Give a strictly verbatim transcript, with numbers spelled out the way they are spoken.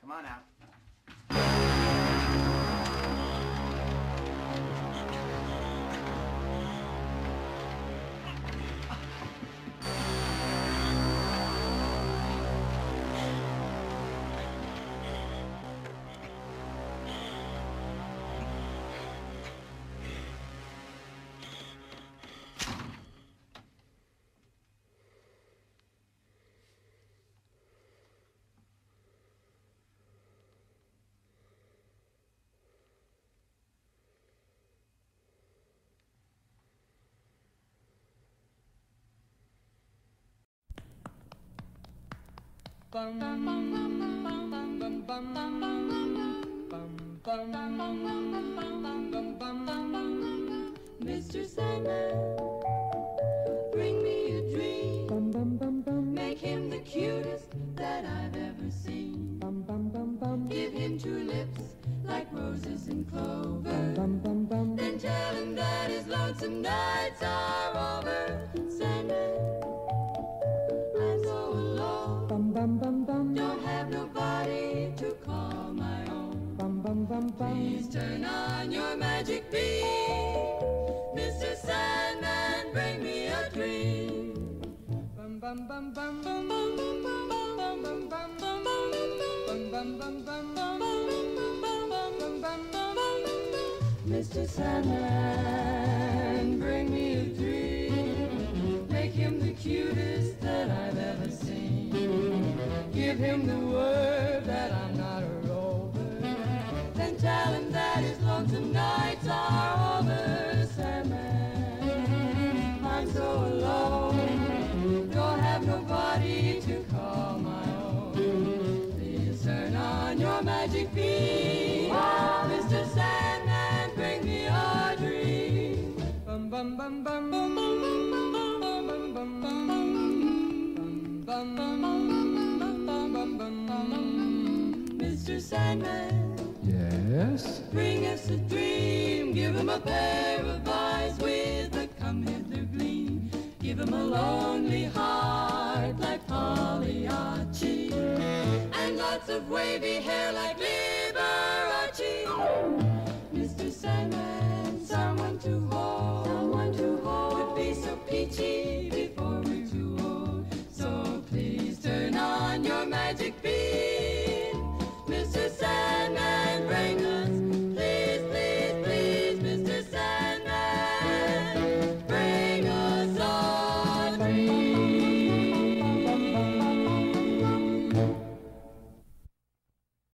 Come on out. Bum bum bum bum bum bum bum bum bum bum bum bum bum. Mister Sandman, bring me a dream. Bum bum bum bum. Make him the cutest that I've ever seen. Bum bum bum bum. Give him two lips like roses and clover. Bum bum bum. Then tell him that his lonesome nights are over. Sandman, I'm so alone. Bum bum bum bum. Don't have nobody to call my own. Bum bum bum bum. Please turn on your magic beam, Mister Sandman, bring me a dream. Bum bum bum bum bum bum bum bum bum bum bum bum bum bum bum bum bum. Mister Sandman, bring me a dream. Make him the cutest that I've ever seen. Give him the word that I'm not a rover. Then tell him that his lonesome nights are over. Sandman, I'm so alone. Don't have nobody to call my own. Please turn on your magic beam, Mister Sandman, bring me a dream. Bum bum bum bum bum bum bum bum bum bum bum bum bum. Mister Sandman, Yes? bring us a dream. Give him a pair of eyes with a come-hither gleam. Give him a lonely heart like Pagliacci, and lots of wavy hair like Liberace. Mister Sandman, someone to hold, someone to hold, would be so peachy before we're too old. So please turn on your magic beam,